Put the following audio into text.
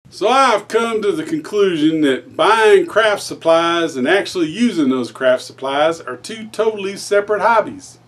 So I've come to the conclusion that buying craft supplies and actually using those craft supplies are two totally separate hobbies.